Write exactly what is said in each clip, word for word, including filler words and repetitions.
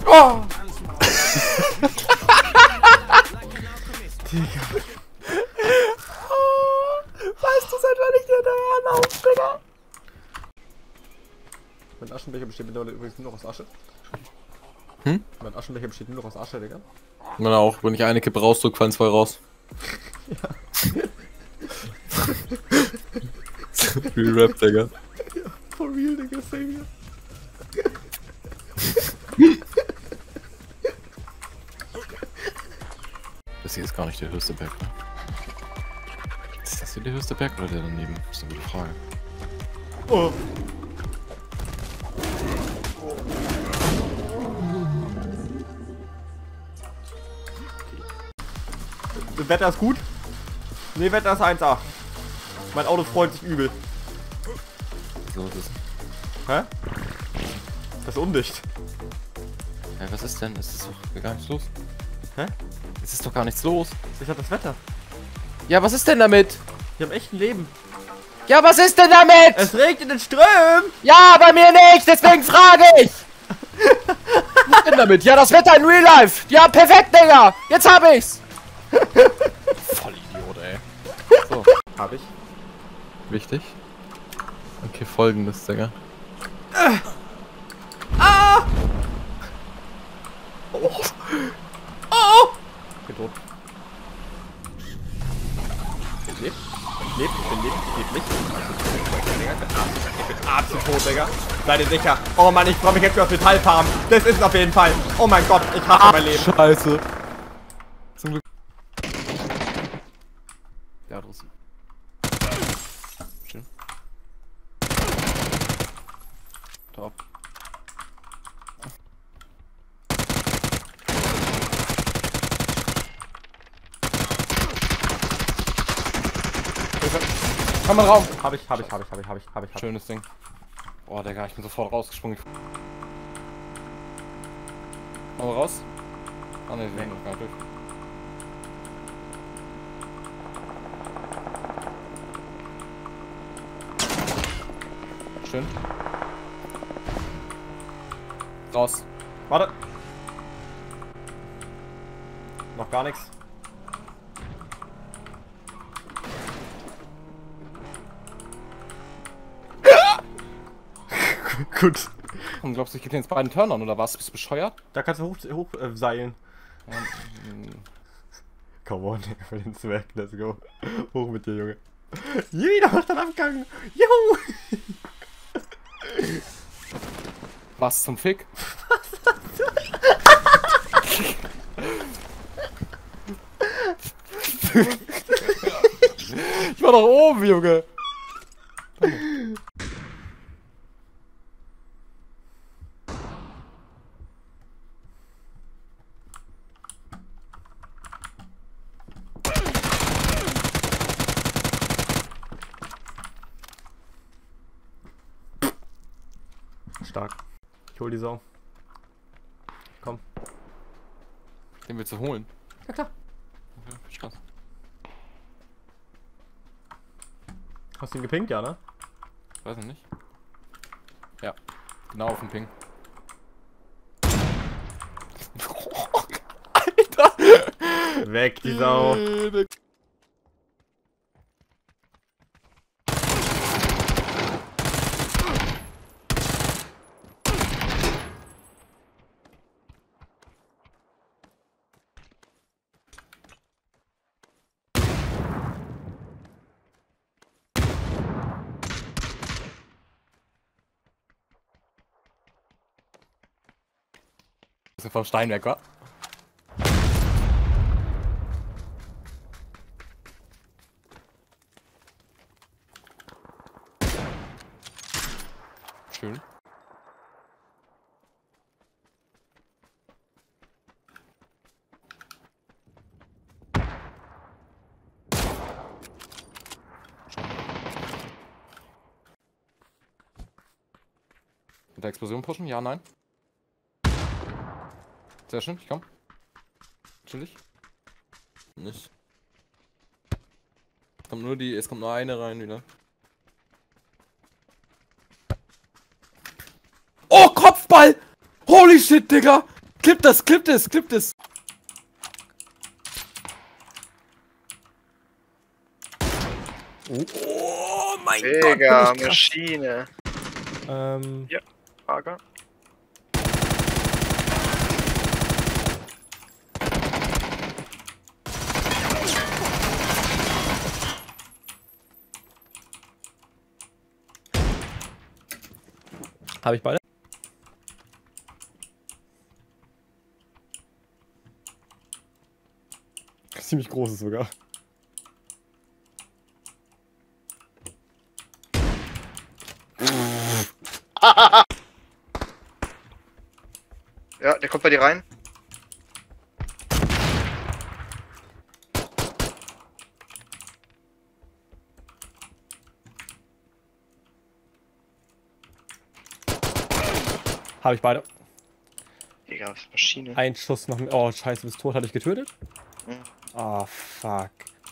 Oh! Digga. Oh, weißt du, seit wann ich dir hinterher laufe, Digga? Mein Aschenbecher besteht mittlerweile übrigens nur noch aus Asche. Hm? Mein Aschenbecher besteht nur noch aus Asche, Digga. Man auch, wenn ich eine Kippe rausdrück, fallen zwei raus. Ja. Real Rap, Digga. Ja, for real, Digga, same hier. Das hier ist gar nicht der höchste Berg, ne? Ist das hier der höchste Berg oder der daneben? Das ist eine gute Frage. Oh. Das Wetter ist gut. Ne, Wetter ist eins A. Mein Auto freut sich übel. So ist es. Hä? Das ist undicht. Hä, was ist denn? Es ist doch gar nichts los. Hä? Es ist doch gar nichts los. Ich hab das Wetter. Ja, was ist denn damit? Ich hab echt ein Leben. Ja, was ist denn damit? Es regnet in Strömen! Ja, bei mir nicht, deswegen frage ich! Was ist denn damit? Ja, das Wetter in Real Life! Ja, perfekt, Digga! Jetzt hab ich's! Voll Idiot, ey. So. Hab ich. Wichtig. Okay, folgendes, Digga. Äh. Ah! Oh! Oh! Ich bin tot. Ich lebe. Ich lebe. Ich bin leben. Ich lebe nicht. Ich bin absolut tot, Digga. Seid ihr sicher? Oh Mann, ich freue mich jetzt für das Metallfarm. Das ist es auf jeden Fall. Oh mein Gott, ich hasse ah, mein Leben. Scheiße. Zum Glück. Ja, draußen. Schön. Top. Komm mal Raum. Hab ich, hab ich, hab ich, hab ich, hab ich, hab ich. Hab Schönes Ding. Oh, Digga, ich bin sofort rausgesprungen. Komm mal raus. Ah, ne, wir sind gar nicht durch. Schön. Raus. Warte. Noch gar nichts. Gut. Und glaubst du, ich gebe dir jetzt beiden Turnern oder was? Bist du bescheuert? Da kannst du hoch, hoch äh, seilen. Ja, Come on, für den Zwerg, let's go. Hoch mit dir, Junge. Jeder macht einen Abgang. Juhu! was zum Fick? Ich war doch oben, Junge. Stark. Ich hol die Sau. Komm. Den willst du holen? Ja klar. Okay, viel Spaß. Hast du ihn gepinkt, ja, ne? Weiß ich nicht. Ja, genau auf dem Ping. Alter! Weg, die Sau. Bisschen vom Stein weg, wa? Schön. Mit der Explosion pushen? Ja, nein. Sehr schön, ich komm. Chillig. Nicht. Kommt nur die, es kommt nur eine rein wieder. Oh, Kopfball! Holy shit, Digga! Clip das, clip das, clip das. Oh mein Digga, Gott. Maschine. Ähm. Ja, Lager. Habe ich beide? Ziemlich großes sogar. Ja, der kommt bei dir rein. Habe ich beide. Digga, was ist Maschine? Ein Schuss noch. Oh, scheiße, bist tot. Hatte ich getötet? Mhm. Oh, fuck.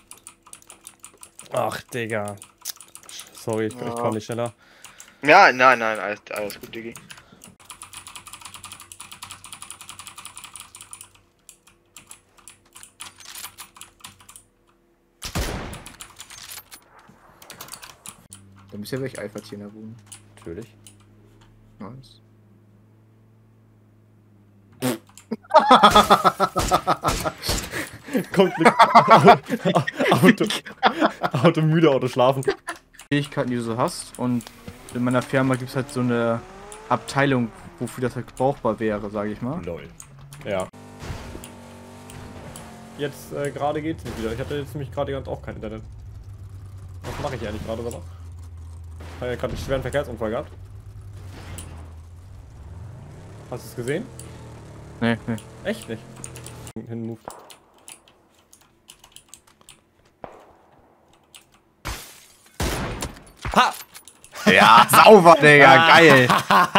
Ach, Digga. Sorry, ich, Ja. ich komme nicht schneller. Ja, nein, nein, alles, alles gut, Diggi. Dann bist du ja weg, Alpha-Tier in der Wohnung. Natürlich. Nice. Konflikt. Auto, Auto müde, Auto schlafen. Fähigkeiten, die du so hast. Und in meiner Firma gibt es halt so eine Abteilung, wofür das halt brauchbar wäre, sage ich mal. Lol. Ja. Jetzt äh, gerade geht's nicht wieder. Ich hatte jetzt nämlich gerade ganz auch kein Internet. Was mache ich eigentlich gerade oder was? Ich habe ja gerade einen schweren Verkehrsunfall gehabt. Hast du es gesehen? Nee, nee. Echt nicht. Hinmove. Ha! Ja, sauber, Digga, geil.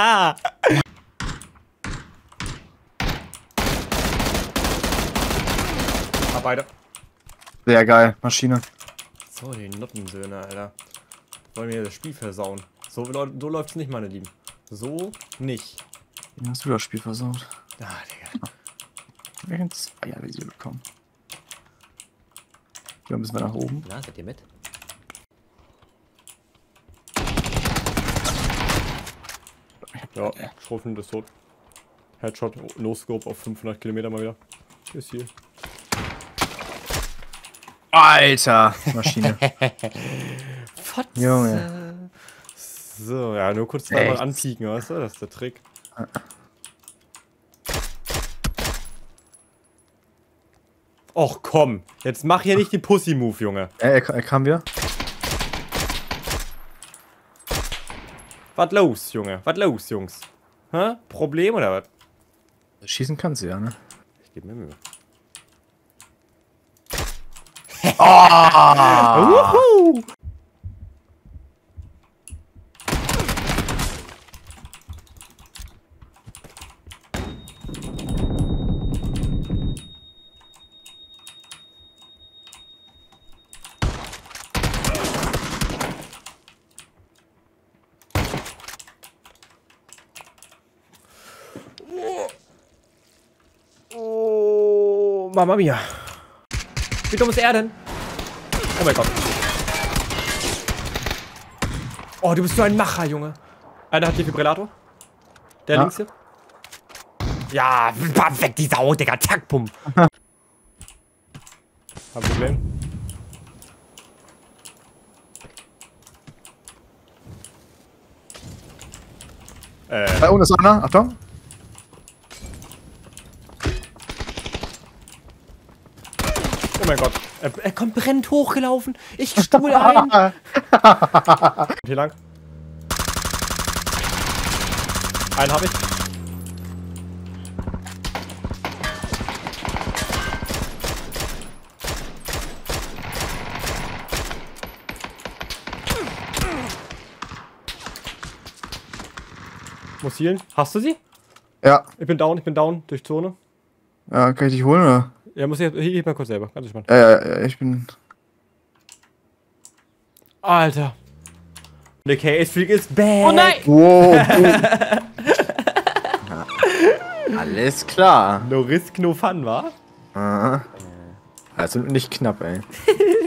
Ah, beide. Sehr geil, Maschine. So, die Nottensöhne, Alter. Wollen wir das Spiel versauen. So, so läuft's nicht, meine Lieben. So nicht. Wie hast du das Spiel versaut? Ah, Digga. Wir haben zwei Visier bekommen. Hier müssen wir nach oben. Na, seid ihr mit? Ja, Schrotflinte ist tot. Headshot, No-Scope auf fünfhundert Kilometer mal wieder. Ist hier. Alter, Maschine. Junge. So, ja, nur kurz zweimal anpieken, weißt du? Das ist der Trick. Och komm, jetzt mach hier nicht den Pussy-Move, Junge. Äh, er, er kam wieder. Was los, Junge? Was los, Jungs? Hä? Problem oder was? Schießen kannst du ja, ne? Ich geb mir Mühe. Oh! Oh, Mama mia. Wie dumm ist er denn? Oh mein Gott. Oh, du bist so ein Macher, Junge. Einer hat Defibrillator. Der Ja. links hier. Ja, weg die Sau, Digga. Zack, bumm. Hab ein Problem. Äh. Da unten ist einer, Achtung. Oh mein Gott. Er, er kommt brennend hochgelaufen. Ich stuhl ein. Hier lang. Einen hab ich. Muss healen. Hast du sie? Ja. Ich bin down, ich bin down. Durch Zone. Ja, kann ich dich holen, oder? Ja, muss ich. Hier, mal kurz selber. Ganz entspannt. Ja, ja, ja, ich bin... Alter. Der Chaos Freak ist bad. Oh nein! Wow. Alles klar. No risk, no fun, wa? Ah. Also nicht knapp, ey.